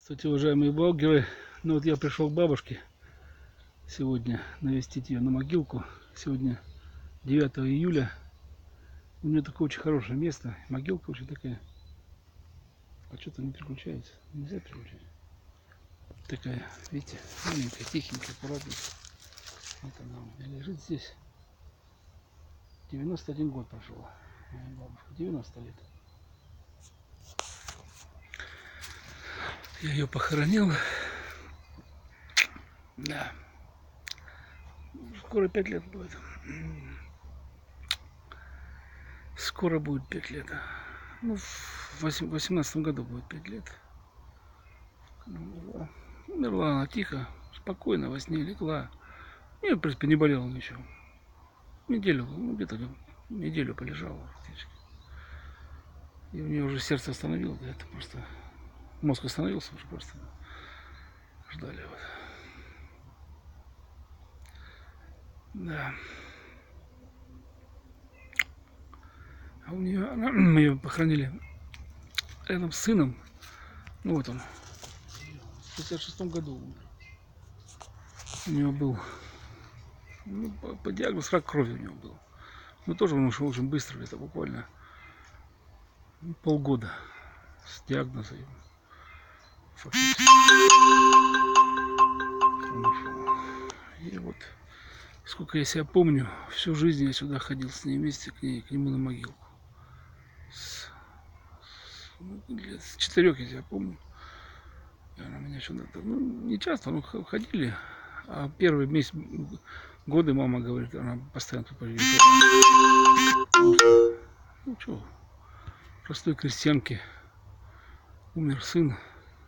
Кстати, уважаемые блогеры, ну вот я пришел к бабушке сегодня навестить ее на могилку. Сегодня 9 июля. У нее такое очень хорошее место. Могилка очень такая. А что-то не переключается. Нельзя переключать. Такая, видите, маленькая, тихенькая, аккуратненькая. Вот она у меня лежит здесь. 91 год прошел. Моя бабушка. 90 лет. Я ее похоронил. Да. Скоро 5 лет будет. Скоро будет 5 лет. Ну, в 18 году будет 5 лет. Умерла она тихо, спокойно, во сне легла. И, в принципе, не болела ничего. Неделю, ну, где-то неделю полежала фактически. И у нее уже сердце остановилось, да, это просто мозг остановился, уже просто ждали. Вот. Да. А у нее, мы ее похоронили рядом с сыном. Ну вот он. В 66-м году умер. У него был, ну, по диагнозу рак крови у него был. Но тоже он ушел очень быстро, это буквально полгода с диагнозом. Фактически. Он ушел. И вот, сколько я себя помню, всю жизнь я сюда ходил с ней вместе к нему на могилку. Лет с 4 я себя помню. И она меня сюда, ну, не часто, но ходили. А первые годы мама говорит, она постоянно тут приезжала. Ну что, простой крестьянки. Умер сын.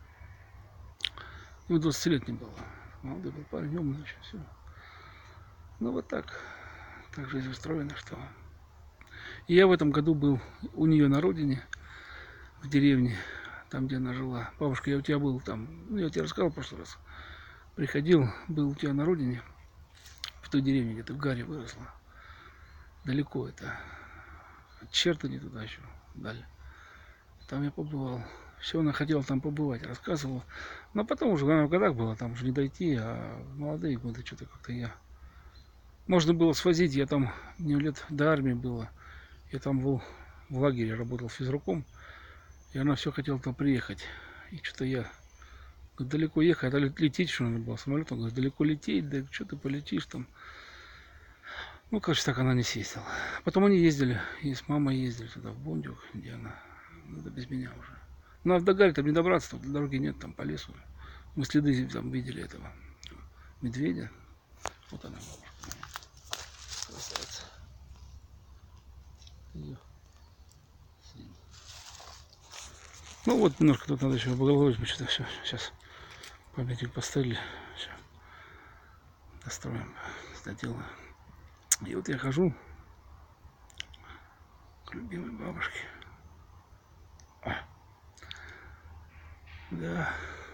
Ему 20 лет не было. Молодой был парень, умный очень, все. Ну вот так. Так жизнь устроена, что... И я в этом году был у нее на родине, в деревне, там, где она жила. Бабушка, я у тебя был там, ну, я тебе рассказал в прошлый раз. Приходил, был у тебя на родине, в той деревне, где ты в Гаре выросла. Далеко это. От Чертани туда еще, дали. Там я побывал. Все, она хотела там побывать, рассказывала. Но потом уже, наверное, в годах было, там уже не дойти, а в молодые годы что-то как-то я... Можно было свозить, я там, мне лет до армии было. Я там был в лагере, работал физруком. И она все хотела там приехать. И что-то я... Далеко ехать, а лететь что надо было самолетом. Говорит, далеко лететь, да что ты полетишь там. Ну, короче, так она не съездила. Потом они ездили, и с мамой ездили туда, в Бондюг, где она, ну, да без меня уже. Ну, а в Догаре там не добраться, там дороги нет, там по лесу. Мы следы там видели этого медведя. Вот она, бабушка. Красавица. Ее. Ну вот, немножко тут надо еще облагородить, что-то все. Сейчас памятник поставили. Все. Достроим, доделаем. И вот я хожу к любимой бабушке. Да.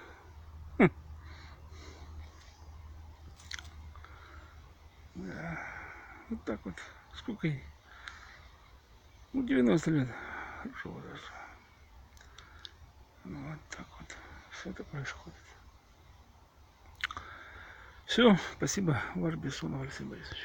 Да. Вот так вот. Сколько ей? Ну, 90 лет. Хорошо возраст. Ну, вот так вот. Все это происходит. Все. Спасибо. Ваш Бессонов Алексей Борисович.